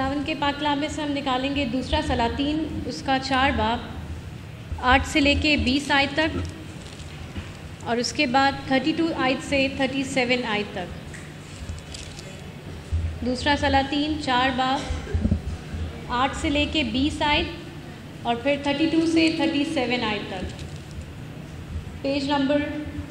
खुदावंद के पाक कलाम में से हम निकालेंगे दूसरा सलातीन, उसका 4 बाब 8 से लेके 20 आयत तक, और उसके बाद 32 आयत से 37 आयत तक। दूसरा सलातीन 4 बाब 8 से लेके 20 आयत और फिर 32 से 37 आयत तक, पेज नंबर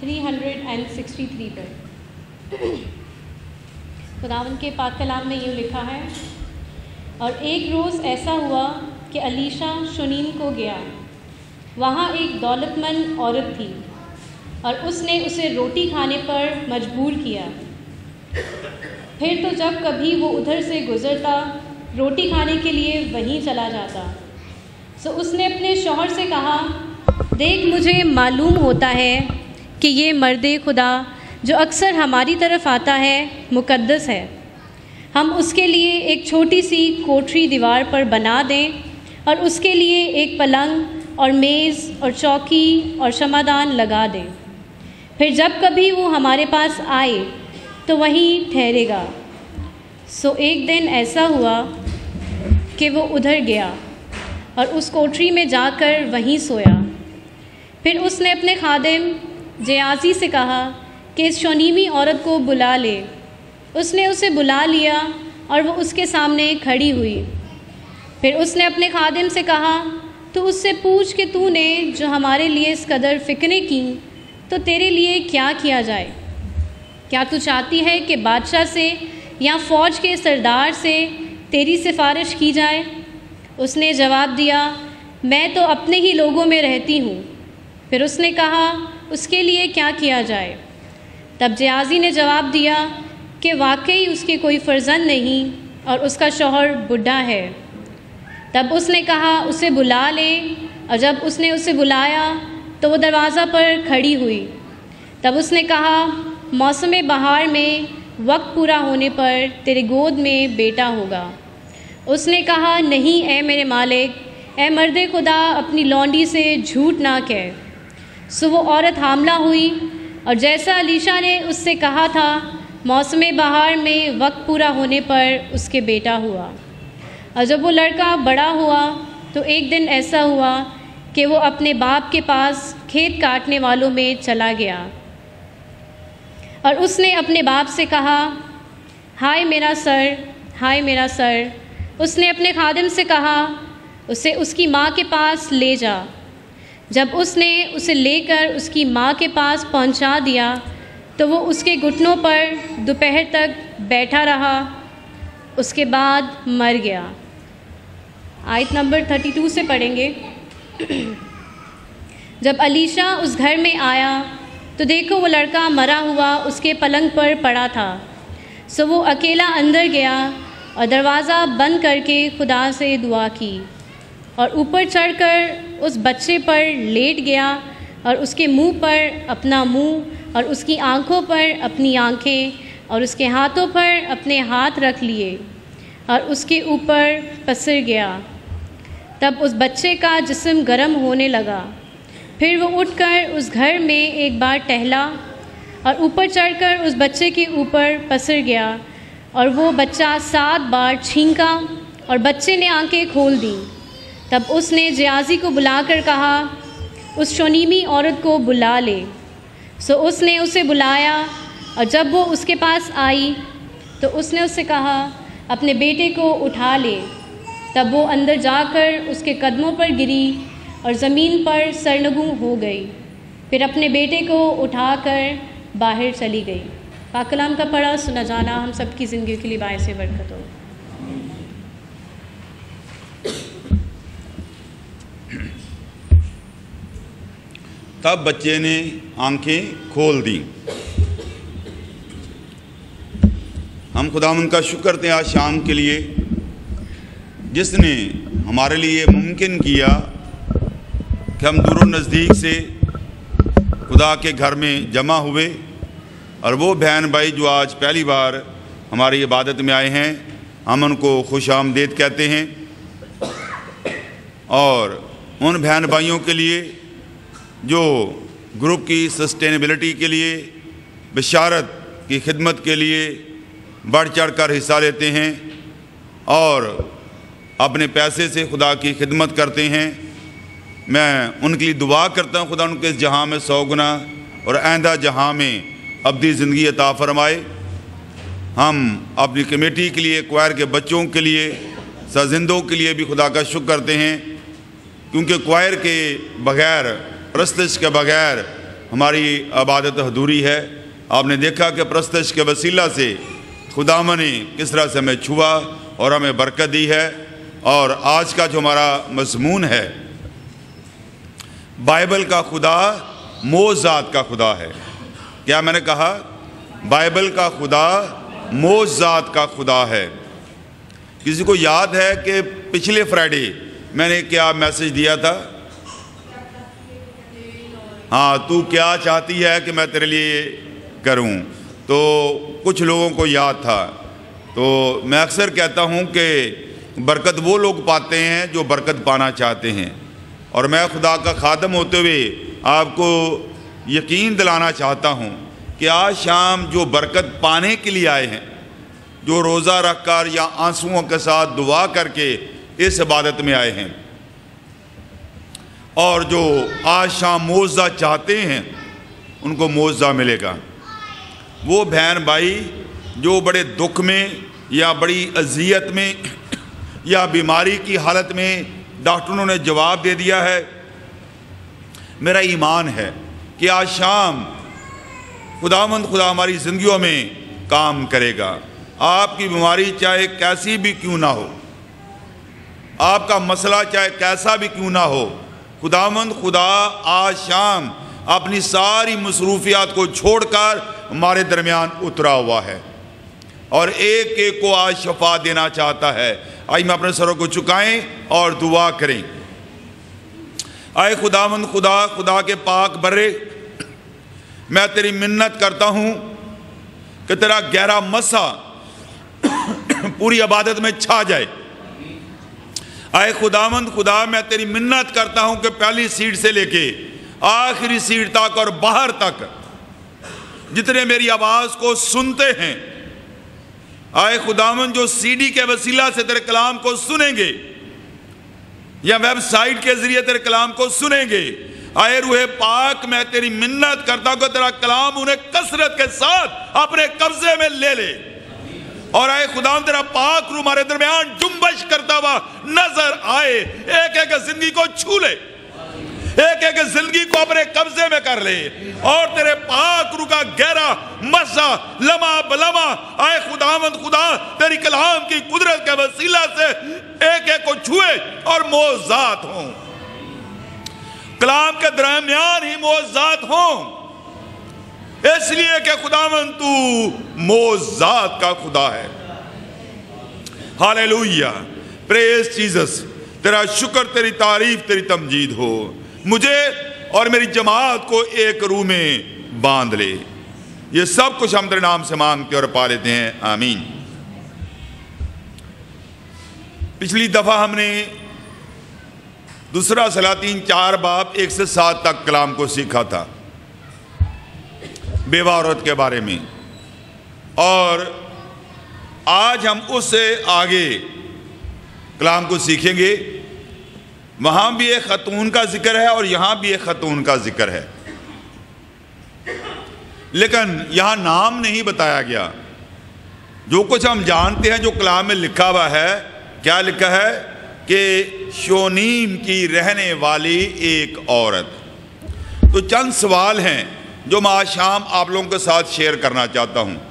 363 पर। खुदावंद के पाक कलाम में यूँ लिखा है, और एक रोज़ ऐसा हुआ कि अलीशा शुनीम को गया। वहाँ एक दौलतमंद औरत थी और उसने उसे रोटी खाने पर मजबूर किया। फिर तो जब कभी वो उधर से गुज़रता, रोटी खाने के लिए वहीं चला जाता। सो उसने अपने शौहर से कहा, देख, मुझे मालूम होता है कि ये मर्दे खुदा जो अक्सर हमारी तरफ आता है मुक़द्दस है। हम उसके लिए एक छोटी सी कोठरी दीवार पर बना दें और उसके लिए एक पलंग और मेज़ और चौकी और शमादान लगा दें। फिर जब कभी वो हमारे पास आए तो वहीं ठहरेगा। सो एक दिन ऐसा हुआ कि वो उधर गया और उस कोठरी में जाकर वहीं सोया। फिर उसने अपने खादिम जियाजी से कहा कि इस शोनीमी औरत को बुला ले। उसने उसे बुला लिया और वो उसके सामने खड़ी हुई। फिर उसने अपने खादिम से कहा, तो उससे पूछ कि तूने जो हमारे लिए इस कदर फ़िक्रें की, तो तेरे लिए क्या किया जाए? क्या तू चाहती है कि बादशाह से या फ़ौज के सरदार से तेरी सिफारिश की जाए? उसने जवाब दिया, मैं तो अपने ही लोगों में रहती हूँ। फिर उसने कहा, उसके लिए क्या किया जाए? तब जियाजी ने जवाब दिया कि वाकई उसके कोई फ़र्जंद नहीं और उसका शौहर बुढ़ा है। तब उसने कहा, उसे बुला ले। और जब उसने उसे बुलाया तो वो दरवाज़ा पर खड़ी हुई। तब उसने कहा, मौसम बहार में वक्त पूरा होने पर तेरे गोद में बेटा होगा। उसने कहा, नहीं ए मेरे मालिक, ए मर्दे खुदा, अपनी लौंडी से झूठ ना कह। सो वो औरत हामला हुई और जैसा अलीशा ने उससे कहा था, मौसम बहार में वक्त पूरा होने पर उसके बेटा हुआ। और जब वो लड़का बड़ा हुआ तो एक दिन ऐसा हुआ कि वो अपने बाप के पास खेत काटने वालों में चला गया। और उसने अपने बाप से कहा, हाय मेरा सर, हाय मेरा सर। उसने अपने खादिम से कहा, उसे उसकी माँ के पास ले जा। जब उसने उसे लेकर उसकी माँ के पास पहुँचा दिया तो वो उसके घुटनों पर दोपहर तक बैठा रहा, उसके बाद मर गया। आयत नंबर 32 से पढ़ेंगे। जब अलीशा उस घर में आया तो देखो वो लड़का मरा हुआ उसके पलंग पर पड़ा था। सो वो अकेला अंदर गया और दरवाज़ा बंद करके खुदा से दुआ की और ऊपर चढ़कर उस बच्चे पर लेट गया और उसके मुंह पर अपना मुंह और उसकी आँखों पर अपनी आँखें और उसके हाथों पर अपने हाथ रख लिए और उसके ऊपर पसर गया। तब उस बच्चे का जिस्म गर्म होने लगा। फिर वो उठकर उस घर में एक बार टहला और ऊपर चढ़कर उस बच्चे के ऊपर पसर गया और वो बच्चा 7 बार छींका और बच्चे ने आंखें खोल दी। तब उसने जियाजी को बुलाकर कहा, उस शोनीमी औरत को बुला ले। सो उसने उसे बुलाया और जब वो उसके पास आई तो उसने उससे कहा, अपने बेटे को उठा ले। तब वो अंदर जाकर उसके कदमों पर गिरी और ज़मीन पर सरनगू हो गई। फिर अपने बेटे को उठाकर बाहर चली गई। पाक कलाम का पढ़ा सुना जाना हम सबकी ज़िंदगी के लिए बायस बरकत हो। तब बच्चे ने आंखें खोल दी। हम खुदावंद का शुक्र करते हैं आज शाम के लिए, जिसने हमारे लिए मुमकिन किया कि हम दूर नज़दीक से खुदा के घर में जमा हुए। और वो बहन भाई जो आज पहली बार हमारी इबादत में आए हैं, हम उनको खुश आमदीद कहते हैं। और उन बहन भाइयों के लिए जो ग्रुप की सस्टेनेबिलिटी के लिए, बशारत की खिदमत के लिए बढ़ चढ़ कर हिस्सा लेते हैं اور اپنے پیسے سے خدا کی خدمت کرتے ہیں، میں ان کے لیے دعا کرتا ہوں خدا ان کے اس جہاں میں 100 گنا اور آئندہ جہاں میں ابدی زندگی عطا فرمائے۔ ہم اپنی کمیٹی کے لیے، کوائر کے بچوں کے لیے، سازندوں کے لیے بھی خدا کا شکر کرتے ہیں، کیونکہ کوائر کے بغیر، پرستش کے بغیر ہماری عبادت ادھوری ہے۔ آپ نے دیکھا کہ پرستش کے وسیلہ سے خداوند نے کس طرح سے ہمیں چھوا اور ہمیں برکت دی ہے۔ اور آج کا جو ہمارا مضمون ہے، بائبل کا خدا معجزات کا خدا ہے۔ کیا میں نے کہا؟ بائبل کا خدا معجزات کا خدا ہے۔ کسی کو یاد ہے کہ پچھلے فرائیڈے میں نے کیا میسج دیا تھا؟ ہاں، تو کیا چاہتی ہے کہ میں تیرے لیے کروں؟ تو کچھ لوگوں کو یاد تھا۔ تو میں اکثر کہتا ہوں کہ برکت وہ لوگ پاتے ہیں جو برکت پانا چاہتے ہیں، اور میں خدا کا خادم ہوتے ہوئے آپ کو یقین دلانا چاہتا ہوں کہ آج شام جو برکت پانے کے لیے آئے ہیں، جو روزہ رکھ کر یا آنسوؤں کے ساتھ دعا کر کے اس عبادت میں آئے ہیں، اور جو آج شام معجزہ چاہتے ہیں، ان کو معجزہ ملے گا۔ وہ بہن بھائی جو بڑے دکھ میں یا بڑی اذیت میں یا بیماری کی حالت میں ڈاکٹروں نے جواب دے دیا ہے، میرا ایمان ہے کہ آج شام خداوند خدا ہماری زندگیوں میں کام کرے گا۔ آپ کی بیماری چاہے کیسی بھی کیوں نہ ہو، آپ کا مسئلہ چاہے کیسا بھی کیوں نہ ہو، خداوند خدا آج شام اپنی ساری مصروفیات کو چھوڑ کر ہمارے درمیان اترا ہوا ہے اور ایک ایک کو آج شفا دینا چاہتا ہے۔ آئیے میں اپنے سروں کو چکائیں اور دعا کریں۔ آئے خداوند خدا، خدا کے پاک برے، میں تیری منت کرتا ہوں کہ تیرا گہرا مسا پوری عبادت میں چھا جائے۔ آئے خداوند خدا، میں تیری منت کرتا ہوں کہ پہلی سیٹ سے لے کے آخری سیٹ تک اور باہر تک جتنے میری آواز کو سنتے ہیں، آئے خداوند جو سی ڈی کے وسیلہ سے تیرے کلام کو سنیں گے یا ویب سائٹ کے ذریعے تیرے کلام کو سنیں گے، آئے روح پاک، میں تیری منت کرتا ہوں کہ تیرا کلام انہیں کثرت کے ساتھ اپنے قبضے میں لے لے، اور آئے خداوند تیرا پاک روح ہمارے درمیان جنبش کرتا ہوا نظر آئے، ایک ایک زندگی کو چھو لے، ایک ایک زندگی کو اپنے قبضے میں کر لے، اور تیرے پاک روح کا گہرا مسا لمحہ بلمحہ آئے خداوند خدا تیری کلام کی قدرت کے وسیلہ سے ایک ایک کو چھوئے اور معجزات ہوں، کلام کے درمیان ہی معجزات ہوں، اس لیے کہ خداوند تو معجزات کا خدا ہے۔ ہاللیلویہ، پریز جیسس، تیرا شکر، تیری تعریف، تیری تمجید ہو۔ مجھے اور میری جماعت کو ایک روح میں باندھ لے۔ یہ سب کچھ ہم تیرے نام سے مانگتے اور پا لیتے ہیں، آمین۔ پچھلی دفعہ ہم نے دوسرا سلاطین 4 باب 1 سے 7 تک کلام کو سیکھا تھا، بیوہ عورت کے بارے میں، اور آج ہم اس سے آگے کلام کو سیکھیں گے۔ وہاں بھی ایک خاتون کا ذکر ہے اور یہاں بھی ایک خاتون کا ذکر ہے، لیکن یہاں نام نہیں بتایا گیا۔ جو کچھ ہم جانتے ہیں جو کلام میں لکھا ہوا ہے، کیا لکھا ہے کہ شونیم کی رہنے والی ایک عورت۔ تو چند سوال ہیں جو میں آج شام آپ لوگوں کے ساتھ شیئر کرنا چاہتا ہوں۔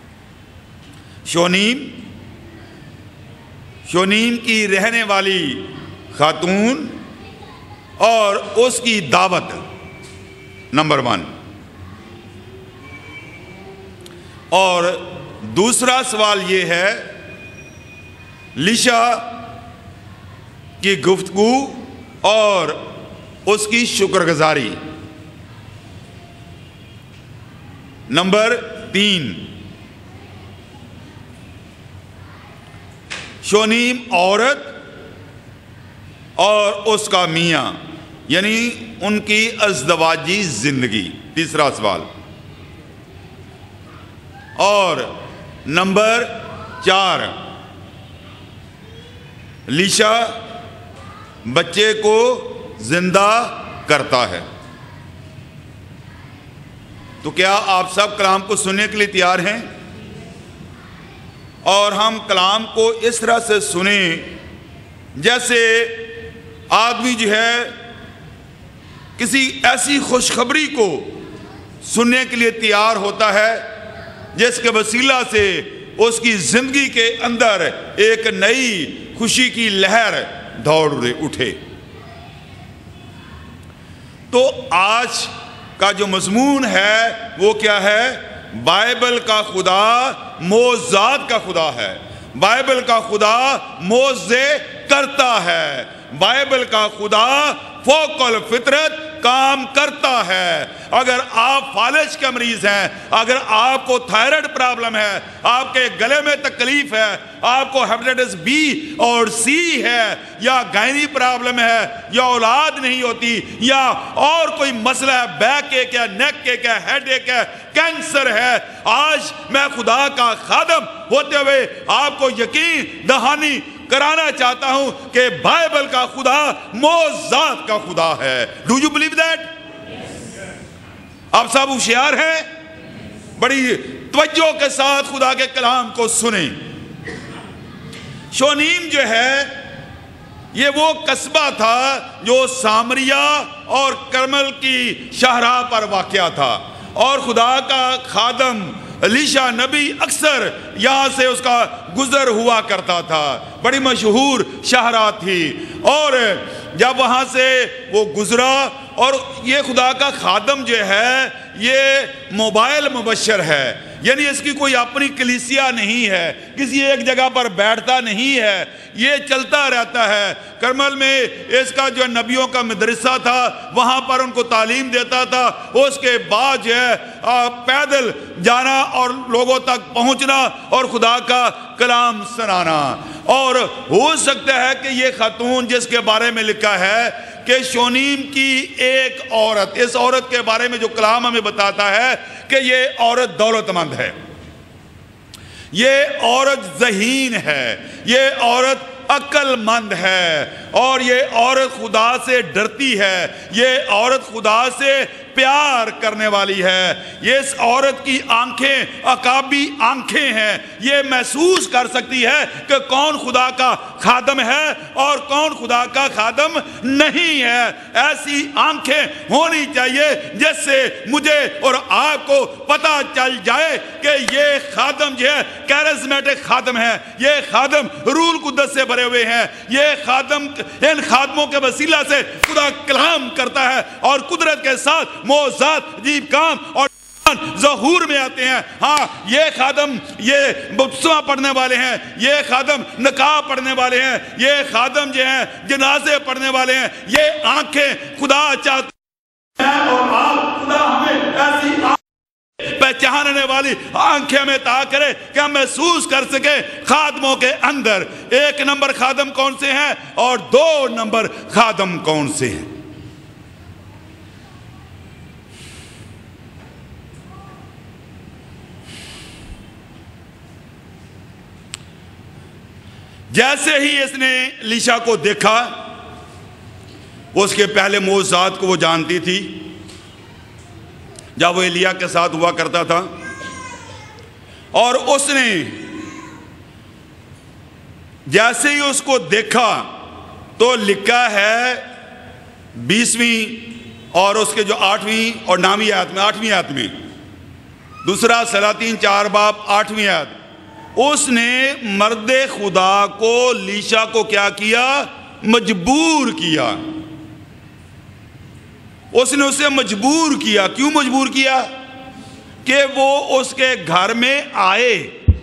شونیم کی رہنے والی خاتون اور اس کی دعوت، نمبر 1۔ اور دوسرا سوال یہ ہے لیشا کی گفتگو اور اس کی شکر گزاری، نمبر 3۔ شونیم عورت اور اس کا میاں، یعنی ان کی ازدواجی زندگی، تیسرا سوال۔ اور نمبر 4، لیشا بچے کو زندہ کرتا ہے۔ تو کیا آپ سب کلام کو سننے کے لیے تیار ہیں؟ اور ہم کلام کو اس طرح سے سنیں جیسے آدمی جو ہے کسی ایسی خوشخبری کو سننے کے لیے تیار ہوتا ہے جس کے وسیلہ سے اس کی زندگی کے اندر ایک نئی خوشی کی لہر دوڑ اٹھے۔ تو آج کا جو مضمون ہے وہ کیا ہے؟ بائبل کا خدا معجزات کا خدا ہے۔ بائبل کا خدا معجزے کرتا ہے۔ بائبل کا خدا فوق الفطرت کام کرتا ہے۔ اگر آپ فالج کے مریض ہیں، اگر آپ کو تھائرائیڈ پرابلم ہے، آپ کے گلے میں تکلیف ہے، آپ کو ہیپیٹائٹس بی اور سی ہے، یا گائنی پرابلم ہے، یا اولاد نہیں ہوتی، یا اور کوئی مسئلہ ہے، بیک ایک ہے، نیک ایک ہے، ہیڈ ایک ہے، کینسر ہے، آج میں خدا کا خادم ہوتے ہوئے آپ کو یقین دہانی کرانا چاہتا ہوں کہ بائبل کا خدا معجزات کا خدا ہے۔ Do you believe that? آپ سب ہوشیار ہیں؟ بڑی توجہ کے ساتھ خدا کے کلام کو سنیں۔ شونیم جو ہے یہ وہ قصبہ تھا جو سامریہ اور کرمل کی شاہراہ پر واقع تھا، اور خدا کا خادم الیشا نبی اکثر یہاں سے اس کا گزر ہوا کرتا تھا۔ بڑی مشہور شاہراہ تھی، اور جب وہاں سے وہ گزرا، اور یہ خدا کا خادم جو ہے یہ موبائل مبشر ہے، یعنی اس کی کوئی اپنی کلیسیا نہیں ہے، کسی ایک جگہ پر بیٹھتا نہیں ہے، یہ چلتا رہتا ہے۔ کرمل میں اس کا جو نبیوں کا مدرسہ تھا، وہاں پر ان کو تعلیم دیتا تھا، اس کے بعد جو ہے پیدل جانا اور لوگوں تک پہنچنا اور خدا کا کلام سنانا۔ اور ہو سکتا ہے کہ یہ خاتون جس کے بارے میں لکھا ہے کہ شونیم کی ایک عورت، اس عورت کے بارے میں جو کلام ہمیں بتاتا ہے کہ یہ عورت دولت مند ہے، یہ عورت ذہین ہے، یہ عورت عقل مند ہے، اور یہ عورت خدا سے ڈرتی ہے، یہ عورت خدا سے پیار کرنے والی ہے۔ یہ اس عورت کی آنکھیں عقابی آنکھیں ہیں، یہ محسوس کر سکتی ہے کہ کون خدا کا خادم ہے اور کون خدا کا خادم نہیں ہے۔ ایسی آنکھیں ہونی چاہیے جس سے مجھے اور آپ کو پتہ چل جائے کہ یہ خادم جو ہے کیرزمیٹک خادم ہے، یہ خادم روح القدس سے بھرے ہوئے ہیں، یہ خادم ان خادموں کے وسیلہ سے خدا کلام کرتا ہے، اور قدرت کے ساتھ معجزات، عجیب کام اور ظہور میں آتے ہیں۔ ہاں، یہ خادم یہ بپتسمہ پڑھنے والے ہیں، یہ خادم نقاب پڑھنے والے ہیں، یہ خادم جو ہیں جنازے پڑھنے والے ہیں۔ یہ آنکھیں خدا چاہتے ہیں، اور آپ خدا ہمیں ایسی پہچاننے والی آنکھیں میں عطا کرے کہ ہم محسوس کر سکیں خادموں کے اندر ایک نمبر خادم کون سے ہیں اور دو نمبر خادم کون سے ہیں۔ جیسے ہی اس نے لیشا کو دیکھا، اس کے پہلے معجزات کو وہ جانتی تھی جب وہ ایلیا کے ساتھ ہوا کرتا تھا، اور اس نے جیسے ہی اس کو دیکھا تو لکھا ہے 20ویں اور اس کے جو 8ویں اور 9ویں آیت میں، 8ویں آیت میں، دوسرا سلاطین 4 باب 8ویں آیت، اس نے مرد خدا کو لیشا کو کیا کیا؟ مجبور کیا۔ اس نے اسے مجبور کیا۔ کیوں مجبور کیا؟ کہ وہ اس کے گھر میں آئے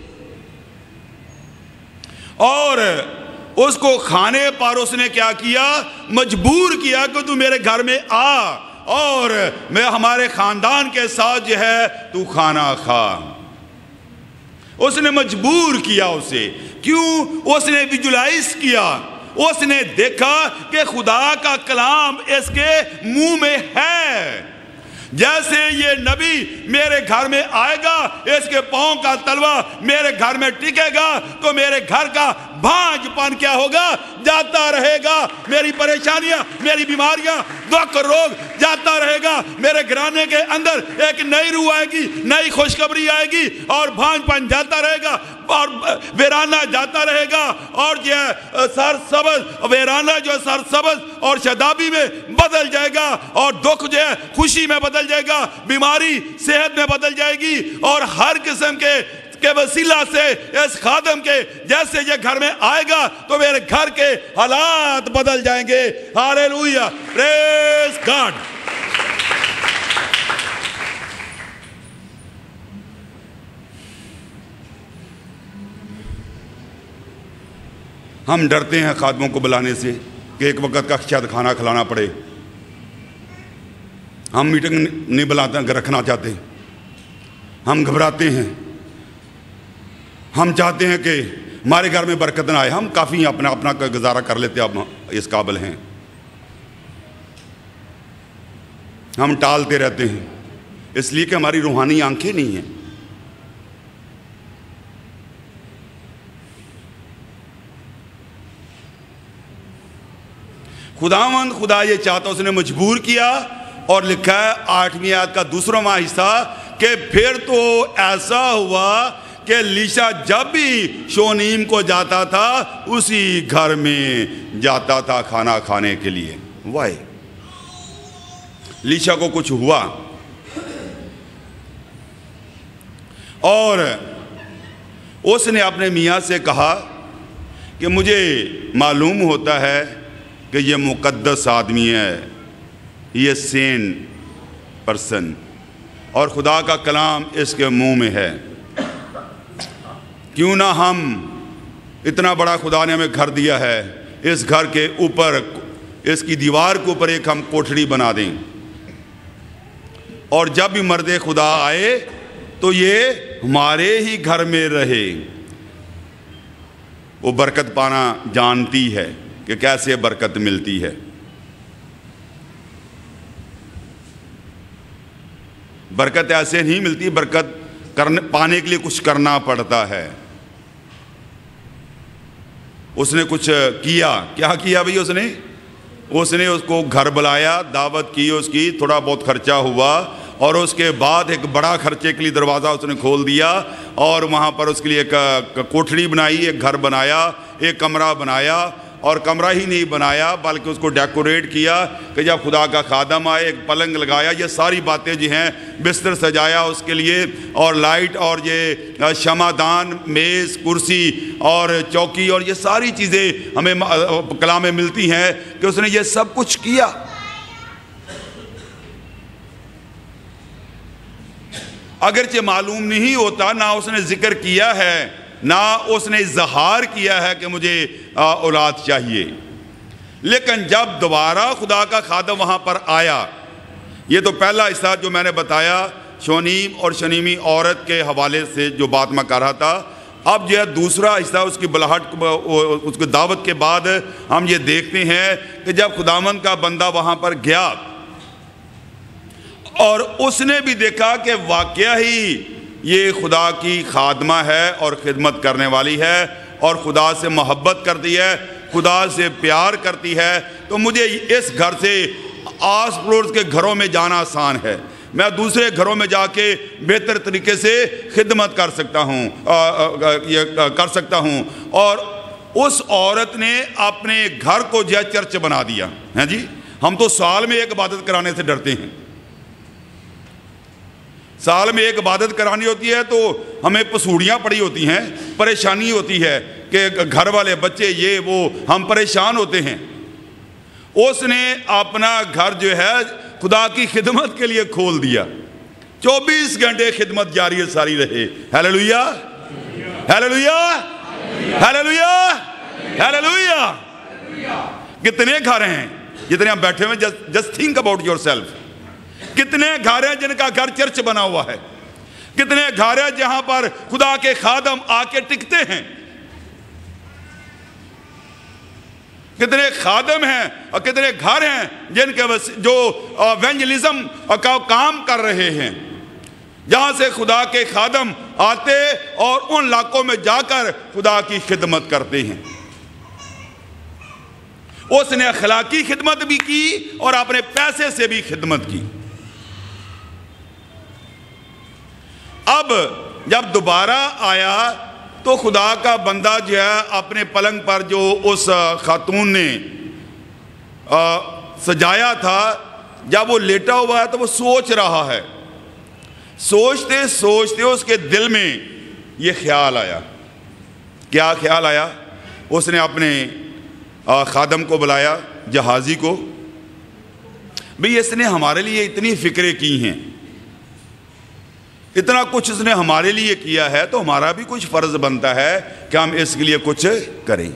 اور اس کو کھانے پر اس نے کیا کیا؟ مجبور کیا کہ تو میرے گھر میں آ اور میں ہمارے خاندان کے ساتھ جو ہے تو کھانا کھا۔ اس نے مجبور کیا اسے۔ کیوں؟ اس نے ویژولائز کیا، اس نے دیکھا کہ خدا کا کلام اس کے منہ میں ہے۔ جیسے یہ نبی میرے گھر میں آئے گا، اس کے پاؤں کا تلوا میرے گھر میں ٹکے گا تو میرے گھر کا بھانج پن کیا ہوگا؟ جاتا رہے گا۔ میری پریشانیاں، میری بیماریاں، دکھ روگ جاتا رہے گا۔ میرے گھرانے کے اندر ایک نئی روح آئے گی، نئی خوشخبری آئے گی، اور بھانج پن جاتا رہے گا، اور ویرانہ جاتا رہے گا، اور جو ہے سرسبز ویرانہ جو ہے سرسبز اور شادابی میں بدل جائے گا، اور دکھ جو ہے خوشی میں بدل جائے گا، بیماری صحت میں بدل جائے گی، اور ہر قسم کے وسیلہ سے اس خادم کے جیسے یہ گھر میں آئے گا تو میرے گھر کے حالات بدل جائیں گے۔ Hallelujah, praise God. ہم ڈرتے ہیں خادموں کو بلانے سے کہ ایک وقت کا شاید کھانا کھلانا پڑے۔ ہم میٹنگ نہیں بلاتے رکھنا چاہتے، ہم گھبراتے ہیں، ہم چاہتے ہیں کہ ہمارے گھر میں برکت نہ آئے۔ ہم کافی اپنا گزارا کر لیتے، اب اس قابل ہیں۔ ہم ٹالتے رہتے ہیں اس لیے کہ ہماری روحانی آنکھیں نہیں ہیں۔ خداوند خدا یہ چاہتا، اس نے مجبور کیا، اور لکھا ہے 8ویں آیت کا دوسرا حصہ کہ پھر تو ایسا ہوا کہ لیشا جب بھی شونیم کو جاتا تھا اسی گھر میں جاتا تھا کھانا کھانے کے لیے۔ وائی لیشا کو کچھ ہوا، اور اس نے اپنے میاں سے کہا کہ مجھے معلوم ہوتا ہے کہ یہ مقدس آدمی ہے، یہ سین پرسن، اور خدا کا کلام اس کے منہ میں ہے۔ کیوں نہ ہم، اتنا بڑا خدا نے ہمیں گھر دیا ہے، اس گھر کے اوپر، اس کی دیوار کے اوپر ایک ہم کوٹھڑی بنا دیں، اور جب بھی مرد خدا آئے تو یہ ہمارے ہی گھر میں رہے۔ وہ برکت پانا جانتی ہے کہ کیسے برکت ملتی ہے۔ برکت ایسے نہیں ملتی، برکت پانے کے لیے کچھ کرنا پڑتا ہے۔ اس نے کچھ کیا، کیا کیا بھئی؟ اس نے اس کو گھر بلایا، دعوت کی، اس کی تھوڑا بہت خرچہ ہوا، اور اس کے بعد ایک بڑا خرچے کے لیے دروازہ اس نے کھول دیا، اور وہاں پر اس کے لیے ایک کوٹھڑی بنائی، ایک گھر بنایا، ایک کمرہ بنایا، اور کمرہ ہی نہیں بنایا بلکہ اس کو ڈیکوریٹ کیا کہ جب خدا کا خادم آئے ایک پلنگ لگایا، یہ ساری باتیں جو ہیں، بستر سجایا اس کے لیے، اور لائٹ، اور یہ شمعدان، میز، کرسی اور چوکی، اور یہ ساری چیزیں ہمیں کلام میں ملتی ہیں کہ اس نے یہ سب کچھ کیا۔ اگرچہ معلوم نہیں ہوتا، نہ اس نے ذکر کیا ہے، نہ اس نے اظہار کیا ہے کہ مجھے اولاد چاہیے، لیکن جب دوبارہ خدا کا خادم وہاں پر آیا، یہ تو پہلا حصہ جو میں نے بتایا شونیم اور شنیمی عورت کے حوالے سے جو بات میں کر رہا تھا، اب جو ہے دوسرا حصہ اس کی بلاہٹ، اس کی دعوت کے بعد ہم یہ دیکھتے ہیں کہ جب خداوند کا بندہ وہاں پر گیا اور اس نے بھی دیکھا کہ واقعہ ہی یہ خدا کی خادمہ ہے اور خدمت کرنے والی ہے اور خدا سے محبت کرتی ہے، خدا سے پیار کرتی ہے، تو مجھے اس گھر سے آس پڑوس کے گھروں میں جانا آسان ہے، میں دوسرے گھروں میں جا کے بہتر طریقے سے خدمت کر سکتا ہوں۔ اور اس عورت نے اپنے گھر کو جو چرچ بنا دیا ہے۔ جی ہم تو سال میں ایک عبادت کرانے سے ڈرتے ہیں، سال میں ایک عبادت کرانی ہوتی ہے تو ہمیں پسوڑیاں پڑی ہوتی ہیں، پریشانی ہوتی ہے کہ گھر والے بچے یہ وہ، ہم پریشان ہوتے ہیں۔ اس نے اپنا گھر جو ہے خدا کی خدمت کے لیے کھول دیا، 24 گھنٹے خدمت جاری ساری رہے۔ ہیلیلویہ، ہیلیلویہ، ہیلیلویہ، ہیلیلویہ۔ کتنے گھر ہیں جتنے ہم بیٹھے ہوئے، just think about yourself, کتنے گھر ہیں جن کا گھر چرچ بنا ہوا ہے، کتنے گھر ہیں جہاں پر خدا کے خادم آ کے ٹکتے ہیں، کتنے خادم ہیں اور کتنے گھر ہیں جن کے جو ایونجلزم کا کام کر رہے ہیں، جہاں سے خدا کے خادم آتے اور ان علاقوں میں جا کر خدا کی خدمت کرتے ہیں۔ اس نے اخلاقی خدمت بھی کی اور اپنے پیسے سے بھی خدمت کی۔ اب جب دوبارہ آیا تو خدا کا بندہ جو ہے اپنے پلنگ پر جو اس خاتون نے سجایا تھا، جب وہ لیٹا ہوا ہے تو وہ سوچ رہا ہے۔ سوچتے سوچتے اس کے دل میں یہ خیال آیا۔ کیا خیال آیا؟ اس نے اپنے خادم کو بلایا، جہازی کو، بھئی اس نے ہمارے لیے اتنی فکریں کی ہیں، اتنا کچھ اس نے ہمارے لیے کیا ہے، تو ہمارا بھی کچھ فرض بنتا ہے کہ ہم اس کے لیے کچھ کریں۔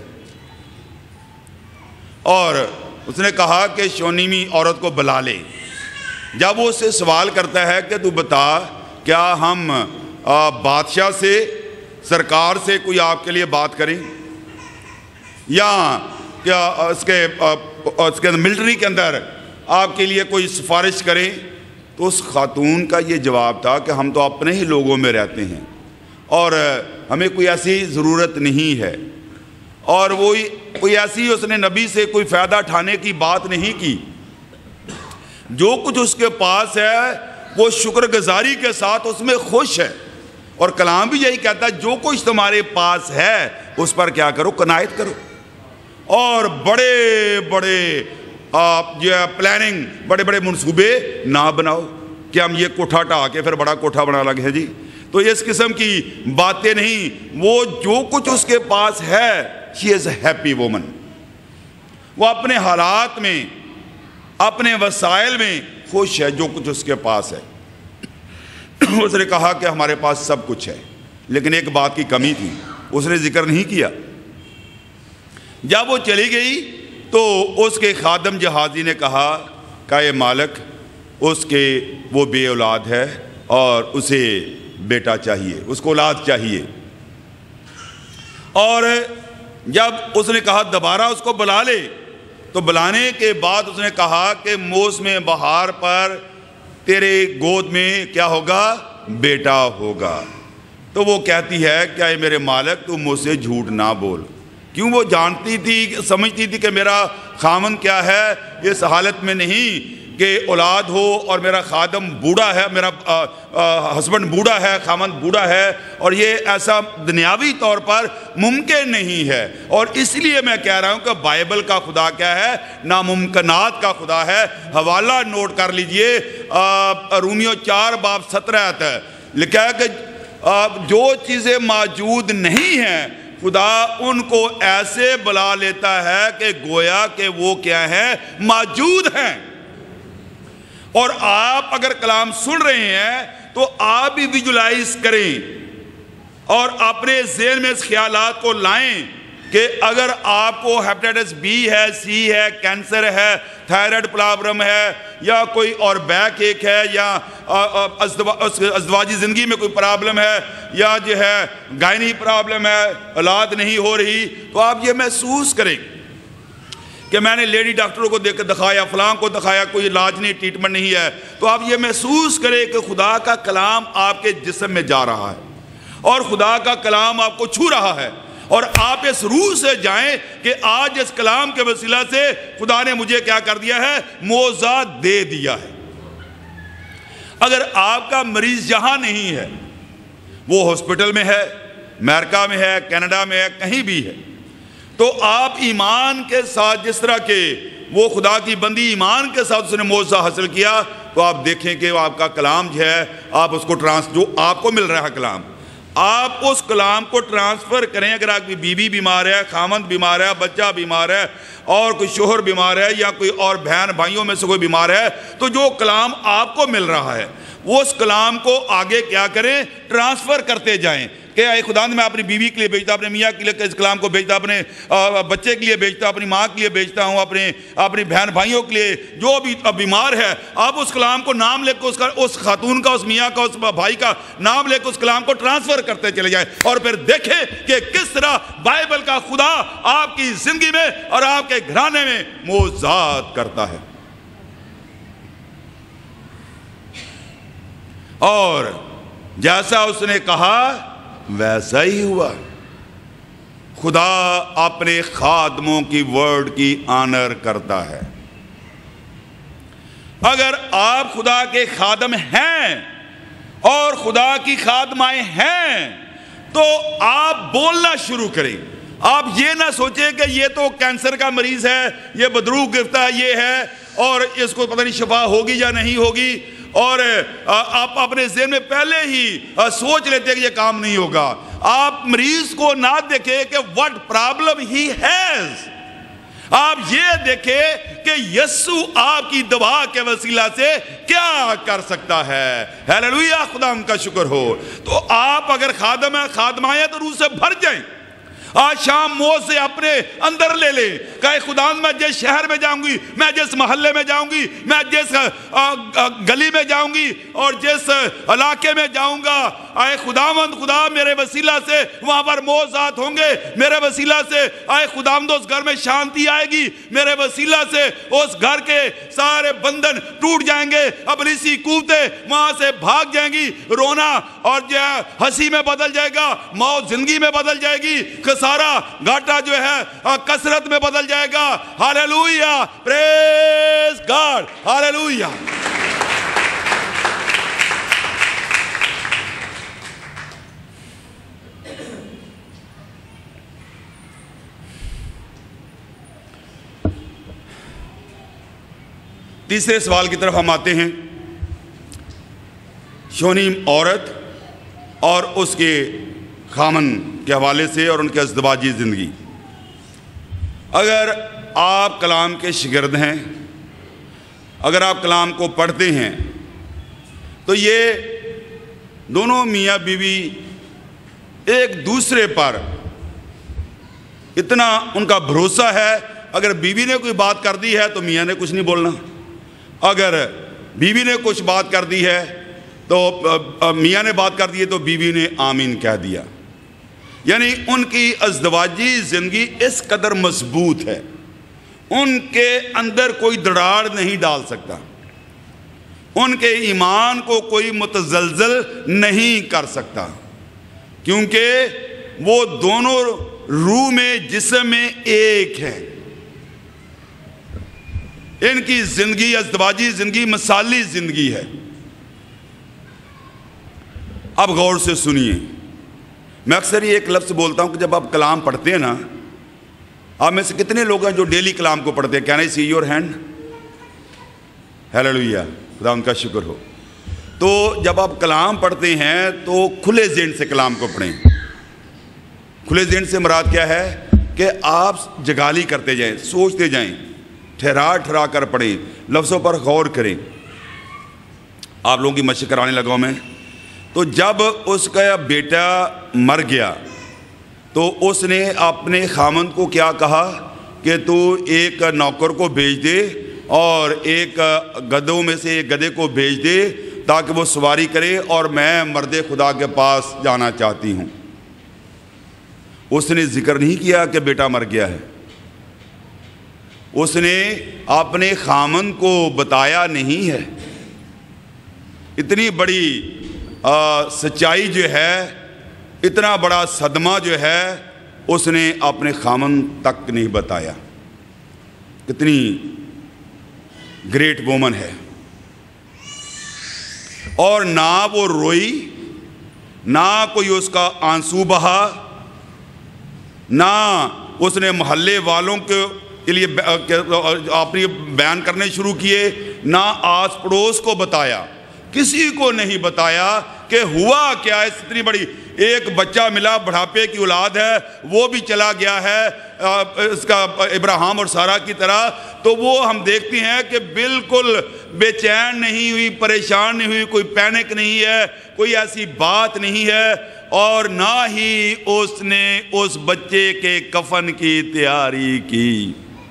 اور اس نے کہا کہ شونیمی عورت کو بلا لے۔ جب وہ اس سے سوال کرتا ہے کہ تو بتا، کیا ہم بادشاہ سے، سرکار سے کوئی آپ کے لیے بات کریں، یا کیا اس کے ملٹری کے اندر آپ کے لیے کوئی سفارش کریں؟ تو اس خاتون کا یہ جواب تھا کہ ہم تو اپنے ہی لوگوں میں رہتے ہیں اور ہمیں کوئی ایسی ضرورت نہیں ہے۔ اور وہ کوئی ایسی اس نے نبی سے کوئی فائدہ اٹھانے کی بات نہیں کی۔ جو کچھ اس کے پاس ہے وہ شکر گزاری کے ساتھ اس میں خوش ہے، اور کلام بھی یہی کہتا ہے جو کچھ تمہارے پاس ہے اس پر کیا کرو؟ قناعت کرو، اور بڑے بڑے جو ہے پلاننگ، بڑے بڑے منصوبے نہ بناؤ کہ ہم یہ کوٹھا ٹھا کے پھر بڑا کوٹھا بنا لگے ہیں جی۔ تو اس قسم کی باتیں نہیں، وہ جو کچھ اس کے پاس ہے، she is a happy woman۔ وہ اپنے حالات میں، اپنے وسائل میں خوش ہے، جو کچھ اس کے پاس ہے۔ اس نے کہا کہ ہمارے پاس سب کچھ ہے، لیکن ایک بات کی کمی تھی، اس نے ذکر نہیں کیا۔ جب وہ چلی گئی تو اس کے خادم جہازی نے کہا کہ اے مالک، اس کے وہ بے اولاد ہے اور اسے بیٹا چاہیے، اس کو اولاد چاہیے۔ اور جب اس نے کہا دوبارہ اس کو بلا لے، تو بلانے کے بعد اس نے کہا کہ موسم بہار پر تیرے گود میں کیا ہوگا؟ بیٹا ہوگا۔ تو وہ کہتی ہے کہ اے میرے مالک، تو مجھ سے جھوٹ نہ بول۔ کیوں؟ وہ جانتی تھی، سمجھتی تھی کہ میرا خامن کیا ہے، اس حالت میں نہیں کہ اولاد ہو اور میرا خادم بوڑھا ہے، میرا ہسبینڈ بوڑھا ہے، خامن بوڑھا ہے، اور یہ ایسا دنیاوی طور پر ممکن نہیں ہے۔ اور اس لیے میں کہہ رہا ہوں کہ بائبل کا خدا کیا ہے؟ ناممکنات کا خدا ہے۔ حوالہ نوٹ کر لیجئے، رومیو 4:17 ہے، لکھا ہے کہ جو چیزیں موجود نہیں ہیں خدا ان کو ایسے بلا لیتا ہے کہ گویا کہ وہ کیا ہیں؟ موجود ہیں۔ اور آپ اگر کلام سن رہے ہیں تو آپ بھی ویژولائز کریں اور اپنے ذہن میں اس خیالات کو لائیں کہ اگر آپ کو ہیپیٹائٹس بی ہے، سی ہے، کینسر ہے، تھائرائیڈ پرابلم ہے، یا کوئی اور بیک ایک ہے، یا ازدواجی زندگی میں کوئی پرابلم ہے، یا جو ہے گائنی پرابلم ہے، اولاد نہیں ہو رہی، تو آپ یہ محسوس کریں کہ میں نے لیڈی ڈاکٹروں کو دکھایا، فلاں کو دکھایا، کوئی علاج نہیں، ٹریٹمنٹ نہیں ہے، تو آپ یہ محسوس کریں کہ خدا کا کلام آپ کے جسم میں جا رہا ہے اور خدا کا کلام آپ کو چھو رہا ہے، اور آپ اس روح سے جائیں کہ آج اس کلام کے وسیلہ سے خدا نے مجھے کیا کر دیا ہے؟ معجزہ دے دیا ہے۔ اگر آپ کا مریض یہاں نہیں ہے، وہ ہاسپٹل میں ہے، امریکہ میں ہے، کینیڈا میں ہے، کہیں بھی ہے، تو آپ ایمان کے ساتھ، جس طرح کہ وہ خدا کی بندی ایمان کے ساتھ اس نے معجزہ حاصل کیا، تو آپ دیکھیں کہ آپ کا کلام جو ہے، آپ اس کو جو آپ کو مل رہا ہے کلام، آپ اس کلام کو ٹرانسفر کریں۔ اگر آپ کی بیوی بیمار ہے، خامند بیمار ہے، بچہ بیمار ہے، اور کوئی شوہر بیمار ہے، یا کوئی اور بہن بھائیوں میں سے کوئی بیمار ہے، تو جو کلام آپ کو مل رہا ہے وہ اس کلام کو آگے کیا کریں؟ ٹرانسفر کرتے جائیں کہ اے خداوند میں اپنی بیوی کے لیے بھیجتا ہوں، اپنے میاں کے لیے اس کلام کو بھیجتا ہوں، اپنے بچے کے لیے بھیجتا ہوں، اپنی ماں کے لیے بھیجتا ہوں، اپنی بہن بھائیوں کے لیے جو بھی بیمار ہے. آپ اس کلام کو نام لے کے اس خاتون کا، اس میاں کا، اس بھائی کا نام لے کے اس کلام کو ٹرانسفر کرتے چلے جائیں، اور پھر دیکھیں کہ کس طرح بائبل کا خدا آپ کی زندگی میں اور آپ کے گھرانے میں معجزات کرتا ہے. اور جیسا اس نے کہا ویسا ہی ہوا. خدا اپنے خادموں کی ورڈ کی آنر کرتا ہے. اگر آپ خدا کے خادم ہیں اور خدا کی خادمائیں ہیں تو آپ بولنا شروع کریں. آپ یہ نہ سوچیں کہ یہ تو کینسر کا مریض ہے، یہ بدروح گرفتہ ہے، یہ ہے اور اس کو پتہ نہیں شفا ہوگی یا نہیں ہوگی، اور آپ اپنے ذہن میں پہلے ہی سوچ لیتے ہیں کہ یہ کام نہیں ہوگا. آپ مریض کو نہ دیکھیں کہ what problem he has. آپ یہ دیکھیں کہ یسوع آپ کی دوا کے وسیلہ سے کیا کر سکتا ہے. ہیلیلویا، خدا ان کا شکر ہو. تو آپ اگر خادم ہیں، خادمائیں تو روح سے بھر جائیں. آج شام موت سے اپنے اندر لے لیں کہ خداوند میں جس شہر میں جاؤں گی، میں جس محلے میں جاؤں گی، میں جس گلی میں جاؤں گی اور جس علاقے میں جاؤں گا، اے خداوند خدا میرے وسیلہ سے وہاں پر معجزات ہوں گے. میرے وسیلہ سے اے خداوند اس گھر میں شانتی آئے گی. میرے وسیلہ سے اس گھر کے سارے بندھن ٹوٹ جائیں گے، ابلیسی قوتیں وہاں سے بھاگ جائیں گی. رونا اور جو ہے ہنسی میں بدل جائے گا، موت زندگی میں بدل جائے گی، سارا گھاٹا جو ہے کثرت میں بدل جائے گا. ہاللیلویا، پریز گاڈ، ہاللیلویا. تیسرے سوال کی طرف ہم آتے ہیں. شونیم عورت اور اس کے خامن کے حوالے سے اور ان کے ازدواجی زندگی. اگر آپ کلام کے شاگرد ہیں، اگر آپ کلام کو پڑھتے ہیں تو یہ دونوں میاں بیوی ایک دوسرے پر اتنا ان کا بھروسہ ہے. اگر بیوی نے کوئی بات کر دی ہے تو میاں نے کچھ نہیں بولنا. اگر بیوی نے کچھ بات کر دی ہے تو میاں نے بات کر دی ہے تو بیوی نے آمین کہہ دیا. یعنی ان کی ازدواجی زندگی اس قدر مضبوط ہے، ان کے اندر کوئی دراڑ نہیں ڈال سکتا، ان کے ایمان کو کوئی متزلزل نہیں کر سکتا، کیونکہ وہ دونوں روح میں جسم میں ایک ہے. ان کی زندگی، ازدواجی زندگی مثالی زندگی ہے. اب غور سے سنیے. میں اکثر یہ ایک لفظ بولتا ہوں کہ جب آپ کلام پڑھتے ہیں نا، آپ میں سے کتنے لوگ ہیں جو ڈیلی کلام کو پڑھتے ہیں؟ Can I see your hand? Hallelujah, خدا ان کا شکر ہو. تو جب آپ کلام پڑھتے ہیں تو کھلے ذہن سے کلام کو پڑھیں. کھلے ذہن سے مراد کیا ہے؟ کہ آپ جگالی کرتے جائیں، سوچتے جائیں، ٹھہرا کر پڑھیں، لفظوں پر غور کریں. آپ لوگوں کی مشق کرانے لگا میں. تو جب اس کا بیٹا مر گیا تو اس نے اپنے خامند کو کیا کہا کہ تو ایک نوکر کو بھیج دے اور ایک گدھوں میں سے ایک گدھے کو بھیج دے تاکہ وہ سواری کرے، اور میں مرد خدا کے پاس جانا چاہتی ہوں. اس نے ذکر نہیں کیا کہ بیٹا مر گیا ہے. اس نے اپنے خامند کو بتایا نہیں ہے. اتنی بڑی سچائی جو ہے، اتنا بڑا صدمہ جو ہے، اس نے اپنے خامند تک نہیں بتایا. کتنی گریٹ وومن ہے. اور نہ وہ روئی، نہ کوئی اس کا آنسو بہا، نہ اس نے محلے والوں کے لیے اپنی بیان کرنے شروع کیے، نہ آس پڑوس کو بتایا، کسی کو نہیں بتایا کہ ہوا کیا ہے، اتنی بڑی ایک بچہ ملا، بڑھاپے کی اولاد ہے، وہ بھی چلا گیا ہے اس کا ابراہیم اور سارہ کی طرح، تو وہ ہم دیکھتے ہیں کہ بالکل بے چین نہیں ہوئی، پریشان نہیں ہوئی، کوئی پینک نہیں ہے، کوئی ایسی بات نہیں ہے، اور نہ ہی اس نے اس بچے کے کفن کی تیاری کی،